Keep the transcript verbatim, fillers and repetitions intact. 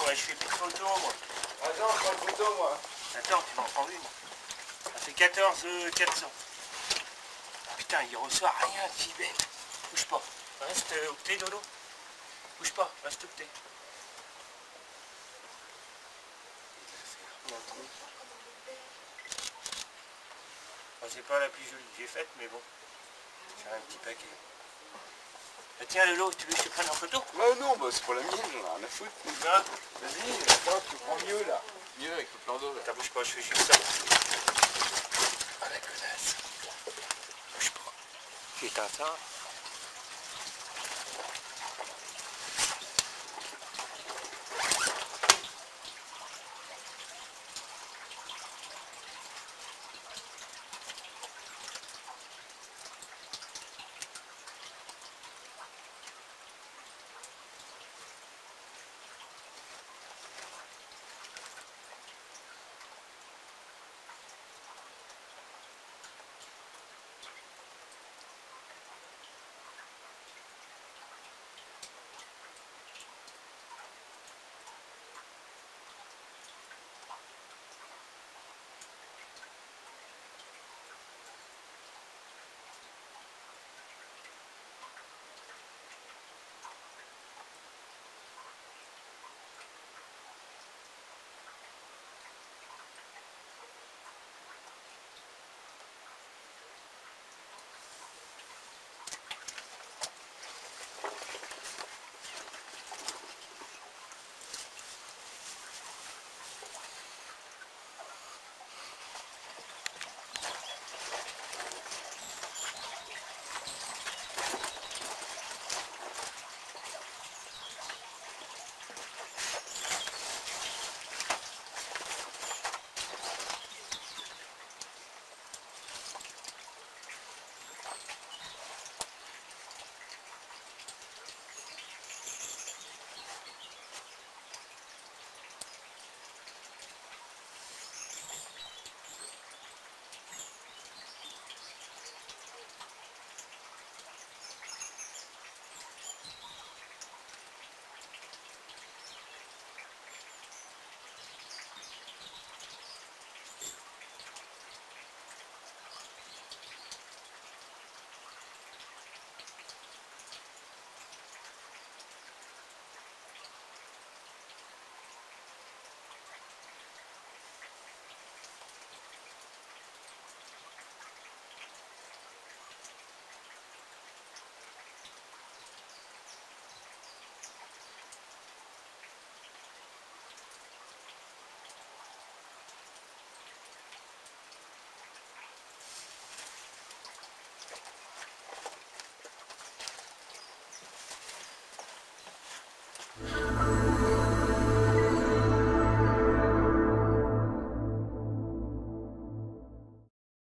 ouais, je fais plus de photos, moi. Attends, je prends une photo, moi. Attends, tu m'en prends une. Ça fait quatorze quatre cents. Putain, il reçoit rien, si bête. Bouge pas. Reste euh, octet, Dodo. Bouge pas, reste octet. Bon, c'est pas la plus jolie que j'ai faite, mais bon. C'est un petit paquet. Bah, tiens, Lolo, tu veux que je te prenne en photo? Bah non, bah c'est pas la mienne, j'en ai rien à foutre. Ah, Vas-y, attends, tu prends mieux là. Mieux avec le plan d'eau là. Attends, bouge pas, je fais juste ça. Ah, la connasse. Bouge pas. J'éteins ça.